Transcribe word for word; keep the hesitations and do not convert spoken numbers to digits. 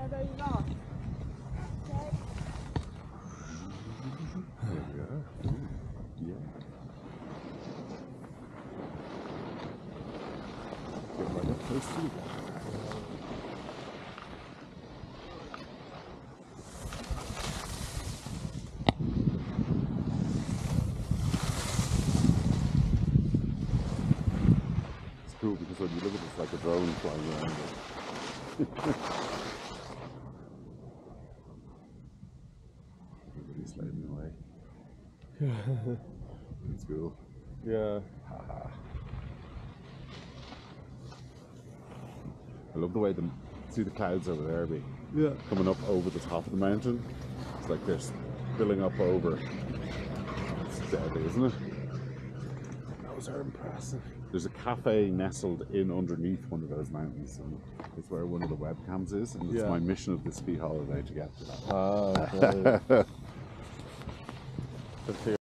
Yeah, there you go. Okay. There we are. Yeah. Get right up close to you. It's cool because when you look at it, it's like a drone flying around it. Everybody's sliding away. It's cool. Yeah. I love the way the see the clouds over there be Yeah. coming up over the top of the mountain. It's like they're spilling up over. It's deadly, isn't it? Those are impressive. There's a cafe nestled in underneath one of those mountains, and it's where one of the webcams is, and it's Yeah. my mission of this ski holiday to get to that. Ah, okay.